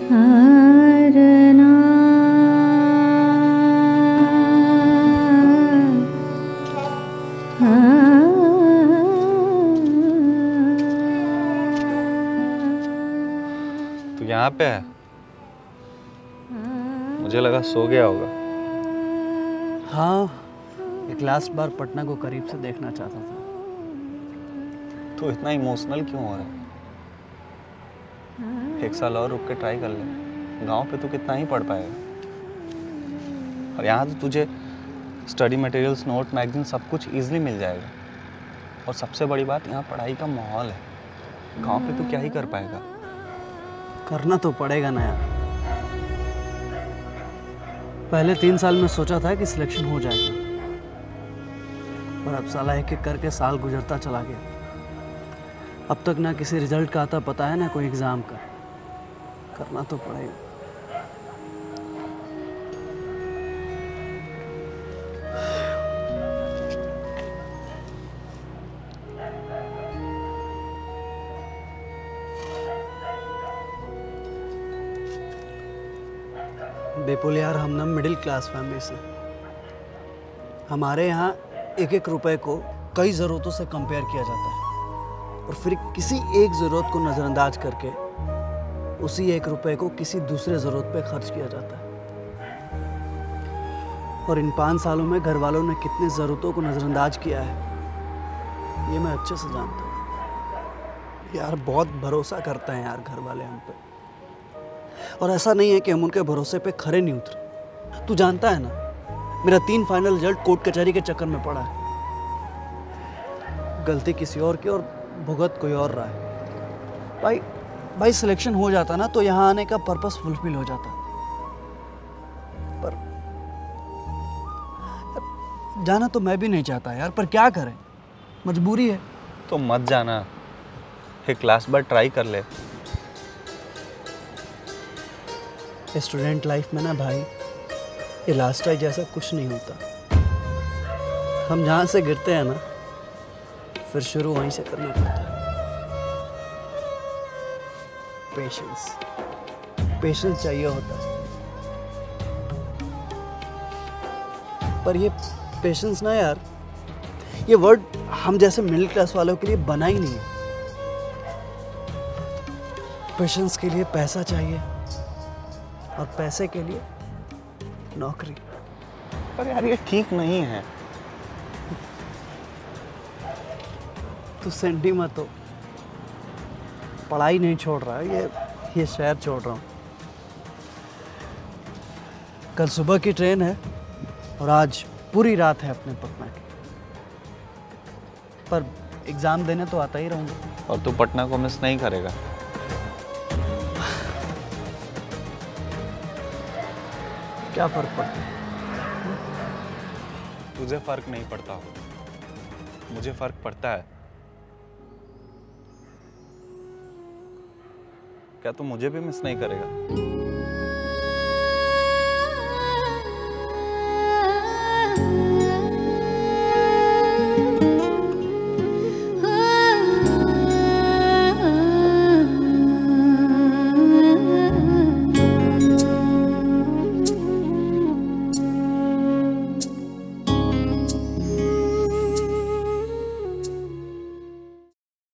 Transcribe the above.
हारना तू यहाँ पे है? मुझे लगा सो गया होगा। हाँ, एक लास्ट बार पटना को करीब से देखना चाहता था। तू इतना इमोशनल क्यों हो रहा है? एक साल और रुक के ट्राई कर ले। गांव पे तू कितना ही पढ़ पाएगा। और यहाँ तो तुझे स्टडी मटेरियल्स, नोट, मैगजीन सब कुछ इजीली मिल जाएगा। और सबसे बड़ी बात, यहाँ पढ़ाई का माहौल है। गांव पे तू क्या ही कर पाएगा? करना तो पड़ेगा ना यार। पहले 3 साल में सोचा था कि सिलेक्शन हो जाएगा, पर अब साला एक एक करके साल गुजरता चला गया। अब तक ना किसी रिजल्ट का आता पता है, ना कोई एग्ज़ाम का। करना तो पड़ेगा। बेपुल यार, हम ना मिडिल क्लास फैमिली से। हमारे यहाँ एक एक रुपए को कई ज़रूरतों से कंपेयर किया जाता है, और फिर किसी एक ज़रूरत को नज़रअंदाज करके उसी एक रुपए को किसी दूसरे ज़रूरत पे खर्च किया जाता है। और इन 5 सालों में घर वालों ने कितनी ज़रूरतों को नज़रअंदाज किया है, ये मैं अच्छे से जानता हूँ। यार बहुत भरोसा करते हैं यार घर वाले हम पे। और ऐसा नहीं है कि हम उनके भरोसे पे खरे नहीं उतरे। तू जानता है ना, मेरा 3 फाइनल रिजल्ट कोर्ट कचहरी के चक्कर में पड़ा है। गलती किसी और की और भुगत कोई और रहा है। भाई सिलेक्शन हो जाता ना तो यहाँ आने का पर्पस फुलफिल हो जाता। पर जाना तो मैं भी नहीं चाहता यार, पर क्या करें, मजबूरी है। तो मत जाना, एक लास्ट बार ट्राई कर ले। स्टूडेंट लाइफ में ना भाई, ये लास्ट ट्राई जैसा कुछ नहीं होता। हम जहाँ से गिरते हैं ना, फिर शुरू वहीं से करना पड़ता है। पेशेंस चाहिए होता है। पर ये पेशेंस ना यार, ये वर्ड हम जैसे मिडिल क्लास वालों के लिए बना ही नहीं है। पेशेंस के लिए पैसा चाहिए, और पैसे के लिए नौकरी। पर यार ये ठीक नहीं है। तू सेंटी मत हो। पढ़ाई नहीं छोड़ रहा है, ये शहर छोड़ रहा हूँ। कल सुबह की ट्रेन है और आज पूरी रात है अपने पटना की। पर एग्ज़ाम देने तो आता ही रहूँगा। और तू पटना को मिस नहीं करेगा? क्या फर्क पड़ता है? तुझे फर्क नहीं पड़ता हो, मुझे फर्क पड़ता है। क्या तू मुझे भी मिस नहीं करेगा?